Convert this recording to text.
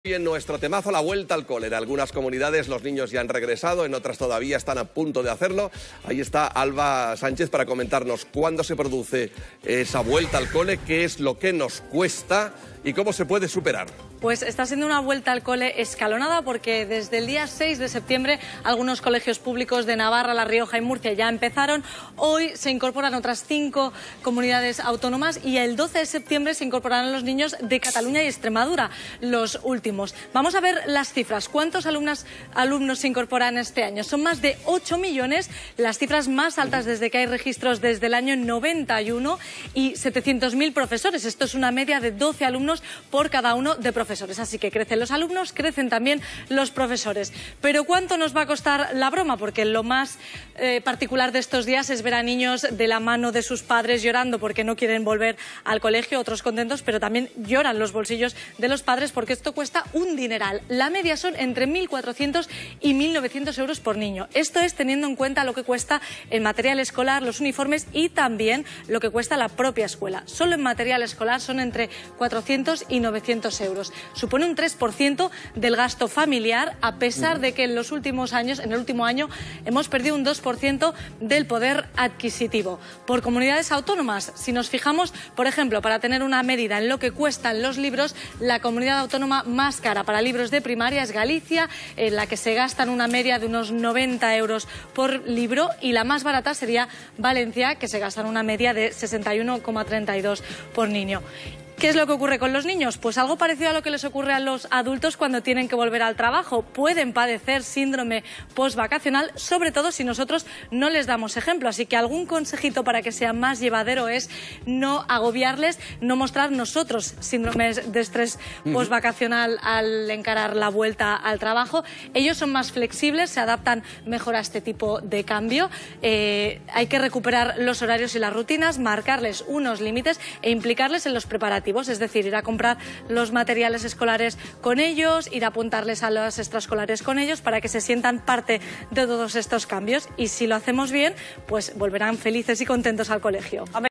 Y en nuestro temazo, la vuelta al cole. En algunas comunidades los niños ya han regresado, en otras todavía están a punto de hacerlo. Ahí está Alba Sánchez para comentarnos cuándo se produce esa vuelta al cole, qué es lo que nos cuesta y cómo se puede superar. Pues está siendo una vuelta al cole escalonada porque desde el día 6 de septiembre algunos colegios públicos de Navarra, La Rioja y Murcia ya empezaron. Hoy se incorporan otras 5 comunidades autónomas y el 12 de septiembre se incorporarán los niños de Cataluña y Extremadura, los últimos. Vamos a ver las cifras. ¿Cuántos alumnos se incorporan este año? Son más de 8 millones, las cifras más altas desde que hay registros desde el año 91 y 700.000 profesores. Esto es una media de 12 alumnos por cada uno de profesores. Así que crecen los alumnos, crecen también los profesores. Pero ¿cuánto nos va a costar la broma? Porque lo más particular de estos días es ver a niños de la mano de sus padres llorando porque no quieren volver al colegio, otros contentos, pero también lloran los bolsillos de los padres porque esto cuesta un dineral. La media son entre 1.400 y 1.900 euros por niño. Esto es teniendo en cuenta lo que cuesta el material escolar, los uniformes y también lo que cuesta la propia escuela. Solo en material escolar son entre 400 y 900 euros. Supone un 3% del gasto familiar, a pesar de que en los últimos años, en el último año, hemos perdido un 2% del poder adquisitivo. Por comunidades autónomas, si nos fijamos, por ejemplo, para tener una medida en lo que cuestan los libros, la comunidad autónoma más cara para libros de primaria es Galicia, en la que se gastan una media de unos 90 euros por libro, y la más barata sería Valencia, que se gastan una media de 61,32 por niño. ¿Qué es lo que ocurre con los niños? Pues algo parecido a lo que les ocurre a los adultos cuando tienen que volver al trabajo. Pueden padecer síndrome postvacacional, sobre todo si nosotros no les damos ejemplo. Así que algún consejito para que sea más llevadero es no agobiarles, no mostrar nosotros síndromes de estrés postvacacional al encarar la vuelta al trabajo. Ellos son más flexibles, se adaptan mejor a este tipo de cambio. Hay que recuperar los horarios y las rutinas, marcarles unos límites e implicarles en los preparativos. Es decir, ir a comprar los materiales escolares con ellos, ir a apuntarles a las extraescolares con ellos para que se sientan parte de todos estos cambios. Y si lo hacemos bien, pues volverán felices y contentos al colegio.